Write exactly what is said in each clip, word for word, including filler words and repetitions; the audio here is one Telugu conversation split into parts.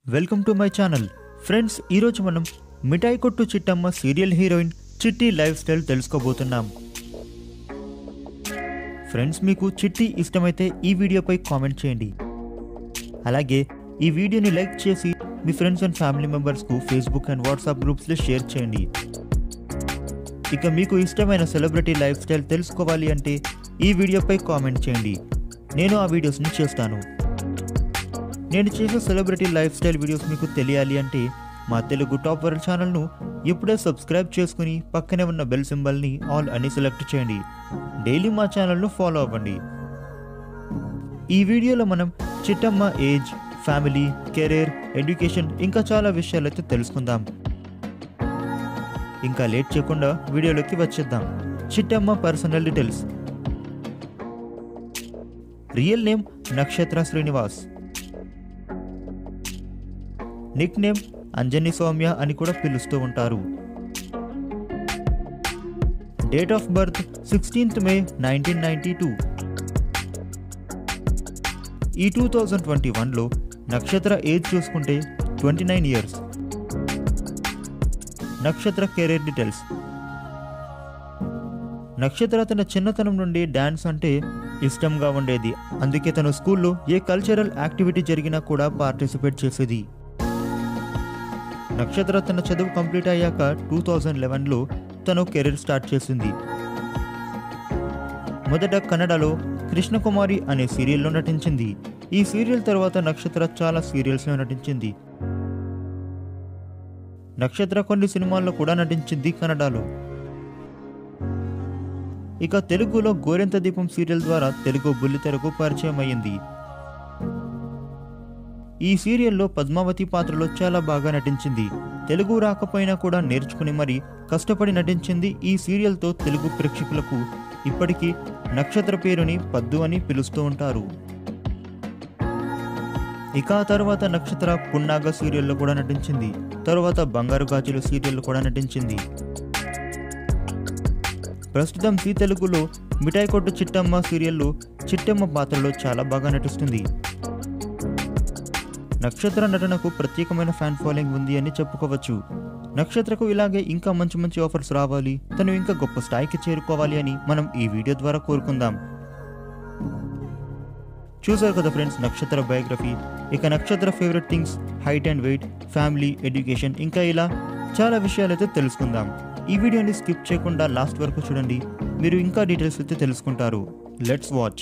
Welcome to my channel. Friends, ఈరోజు మనం Mithai Kottu Chittamma serial heroine Chitti life style తెలుసుకోబోతున్నాం. ఫ్రెండ్స్, మీకు చిట్టి ఇష్టమైతే ఈ వీడియోపై కామెంట్ చేయండి. అలాగే ఈ వీడియోని లైక్ చేసి మీ ఫ్రెండ్స్ అండ్ ఫ్యామిలీ మెంబర్స్కు ఫేస్బుక్ అండ్ వాట్సాప్ గ్రూప్స్లో షేర్ చేయండి. ఇక మీకు ఇష్టమైన సెలబ్రిటీ లైఫ్ స్టైల్ తెలుసుకోవాలి అంటే ఈ వీడియోపై కామెంట్ చేయండి. నేను ఆ వీడియోస్ని చేస్తాను. నేను చేసే సెలబ్రిటీ లైఫ్ స్టైల్ వీడియోస్ మీకు తెలియాలి అంటే మా తెలుగు టాప్ వరల్డ్ ఛానల్ను ఇప్పుడే సబ్స్క్రైబ్ చేసుకుని పక్కనే ఉన్న బెల్ సింబల్ని ఆల్ అని సెలెక్ట్ చేయండి. డైలీ మా ఛానల్ను ఫాలో అవ్వండి. ఈ వీడియోలో మనం Chittamma age, family, career, education ఇంకా చాలా విషయాలైతే తెలుసుకుందాం. ఇంకా లేట్ చేయకుండా వీడియోలోకి వచ్చేద్దాం. Chittamma personal details. Real name Nakshatra Srinivas. Nick name Anjani Soumya అని కూడా పిలుస్తూ ఉంటారు. Date of birth sixteenth May nineteen ninety two. ఈ టూ థౌజండ్ ట్వంటీ వన్లో నక్షత్ర ఏజ్ చూసుకుంటే twenty nine years. Nakshatra career details. Nakshatra తన చిన్నతనం నుండి డాన్స్ అంటే ఇష్టంగా ఉండేది. అందుకే తన స్కూల్లో ఏ కల్చరల్ యాక్టివిటీ జరిగినా కూడా పార్టిసిపేట్ చేసేది. నక్షత్ర తన చదువు కంప్లీట్ అయ్యాక టూ థౌజండ్ లెవెన్లో తను కెరీర్ స్టార్ట్ చేసింది. మొదట కన్నడలో కృష్ణకుమారి అనే సీరియల్లో నటించింది. ఈ సీరియల్ తర్వాత నక్షత్ర చాలా సీరియల్స్లో నటించింది. నక్షత్ర కొన్ని సినిమాల్లో కూడా నటించింది కన్నడలో. ఇక తెలుగులో గోరెంత దీపం సీరియల్ ద్వారా తెలుగు బుల్లితెరకు పరిచయం అయ్యింది. ఈ సీరియల్లో పద్మావతి పాత్రలో చాలా బాగా నటించింది. తెలుగు రాకపోయినా కూడా నేర్చుకుని మరీ కష్టపడి నటించింది. ఈ సీరియల్తో తెలుగు ప్రేక్షకులకు ఇప్పటికీ నక్షత్ర పేరుని పద్దు అని పిలుస్తూ ఉంటారు. ఇక ఆ తర్వాత నక్షత్ర పున్నాగ సీరియల్లో కూడా నటించింది. తరువాత బంగారు గాజులు సీరియల్లో కూడా నటించింది. ప్రస్తుతం జీ తెలుగులో మిఠాయి కొట్టు చిట్టమ్మ సీరియల్లో చిట్టమ్మ పాత్రలో చాలా బాగా నటిస్తుంది. నక్షత్ర నటనకు ప్రత్యేకమైన ఫ్యాన్ ఫాలోయింగ్ ఉంది అని చెప్పుకోవచ్చు. నక్షత్రకు ఇలాగే ఇంకా మంచి మంచి ఆఫర్స్ రావాలి, తను ఇంకా గొప్ప స్థాయికి చేరుకోవాలి అని మనం ఈ వీడియో ద్వారా కోరుకుందాం. చూసారు కదా ఫ్రెండ్స్ నక్షత్ర బయోగ్రఫీ. ఇక Nakshatra favourite things, height and weight, family, education ఇంకా ఇలా చాలా విషయాలైతే తెలుసుకుందాం. ఈ వీడియోని స్కిప్ చేయకుండా లాస్ట్ వరకు చూడండి. మీరు ఇంకా డీటెయిల్స్ అయితే తెలుసుకుంటారు. Let's watch.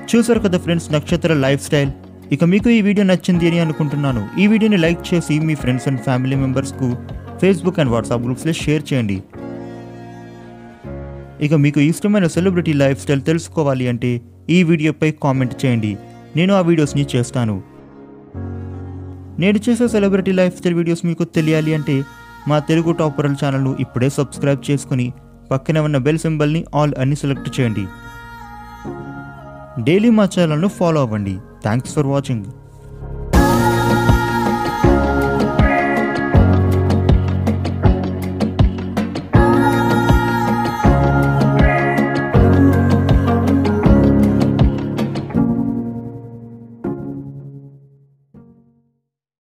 చూసారు కదా ఫ్రెండ్స్ నక్షత్ర లైఫ్ స్టైల్. ఇక మీకు ఈ వీడియో నచ్చింది అని అనుకుంటున్నాను. ఈ వీడియోని లైక్ చేసి మీ ఫ్రెండ్స్ అండ్ ఫ్యామిలీ మెంబర్స్కు ఫేస్బుక్ అండ్ వాట్సాప్ గ్రూప్స్లో షేర్ చేయండి. ఇక మీకు ఇష్టమైన సెలబ్రిటీ లైఫ్ స్టైల్ తెలుసుకోవాలి అంటే ఈ వీడియోపై కామెంట్ చేయండి, నేను ఆ వీడియోస్ని చేస్తాను. నేను చేసే సెలబ్రిటీ లైఫ్ స్టైల్ వీడియోస్ మీకు తెలియాలి అంటే మా తెలుగు టాప్ వరల్డ్ ఛానల్ను ఇప్పుడే సబ్స్క్రైబ్ చేసుకుని పక్కనే ఉన్న బెల్ సింబల్ని ఆల్ అని సెలెక్ట్ చేయండి. డైలీ మా ఛానల్ను ఫాలో అవ్వండి. Thanks for watching.